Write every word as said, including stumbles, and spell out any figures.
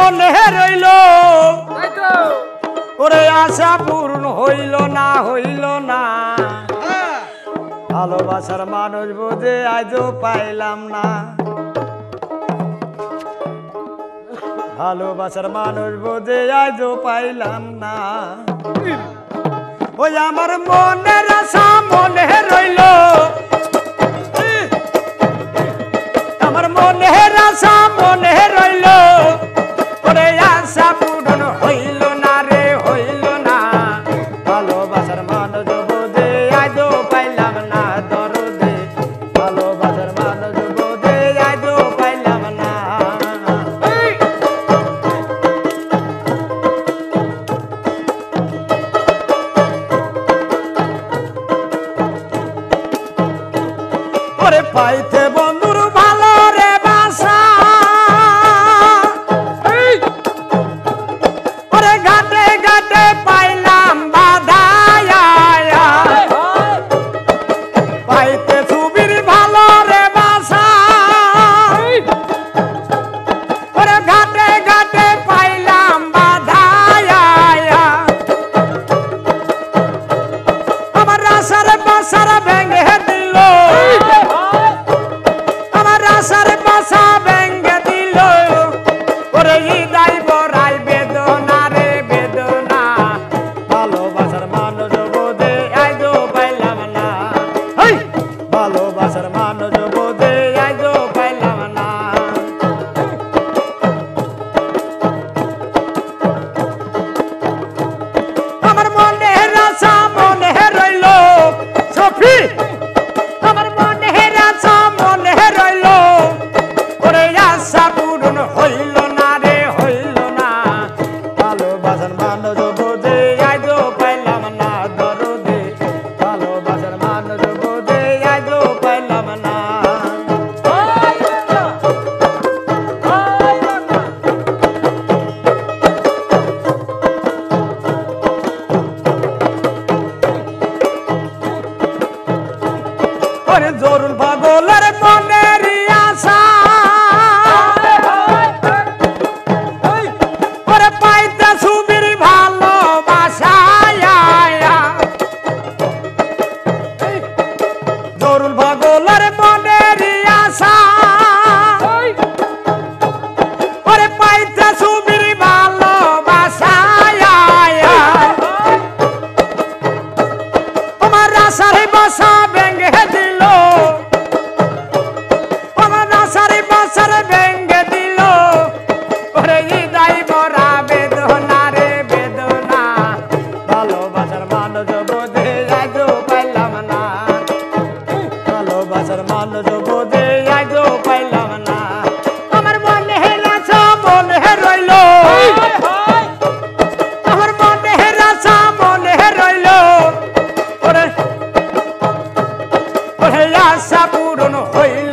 মনে রইল ওরে আশা পূর্ণ হইল না হইল না ভালোবাসার মানুষ বোঝে আজও পাইলাম না ভালোবাসার মানুষ বোঝে আজও পাইলাম না ওই আমার মনের আশা মনে রইল আমার মনের আশা মনে রইল ওরে আশা পূরণ হইল না রে হইল না ভালোবাসার মানুষ বোঝে আজও পাইলাম না দরদে ভালোবাসার মানুষ বোঝে আজও পাইলাম না ওরে পাইতে বন্ধুর ভালো রে বাসা ওরে ঘাটে ঘাটে পাইলাম বাধা পাইতে সুবির ভালো রে বাসা ওরে ঘাটে ঘাটে পাইলাম বাধা আমার রাসার বাসার ভেঙে দিল আমার রাসার বাসা ভেঙে দিল ওরে হৃদয় বড়াই বেদনা রে বেদনা ভালোবাসার মানুষ বোঝে আজও পাইলাম না ভালোবাসার মানুষ বোঝে আজও পাইলাম না আমার মনে রাসা মনে রইল সফি আমার মনে রাসা মনে রইল ওরে আশা পূরণ হইল না রে হইল না ভালোবাসার মানুষ বোঝে আজও পাইলাম না দরদে ভালোবাসার মানুষ বোঝে আজও পাইলাম না ওরে জরুল পাগলের মনের আশা ওরে পাইতে সুবির ভালোবাসা জরুল পাগলের মনের আশা ওরে পাইতে সুবির ভালোবাসা আমার রাসার বাসা ভেঙে দিল আমার রাসার বাসার ভেঙে দিল ওরে হৃদয় ভরা বেদনা রে বেদনা ভালোবাসার মানুষ বোঝে আজও পাইলাম না ভালোবাসার মানুষ বোঝে আজও পাইলাম না আমার মনে রাসা মনে রইল আমার মনে রাসা মনে রইল ওরে ওরে আশা পূরণ হইল